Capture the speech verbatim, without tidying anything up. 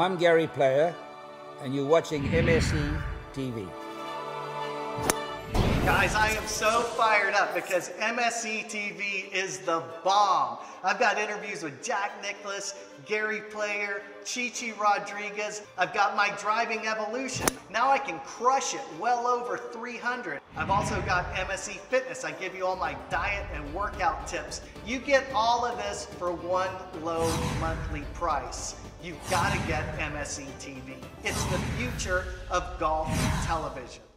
I'm Gary Player, and you're watching M S E T V. Guys, I am so fired up because M S E T V is the bomb. I've got interviews with Jack Nicklaus, Gary Player, Chichi Rodriguez. I've got my driving evolution. Now I can crush it well over three hundred. I've also got M S E Fitness. I give you all my diet and workout tips. You get all of this for one low monthly price. You've got to get M S E T V. It's the future of golf television.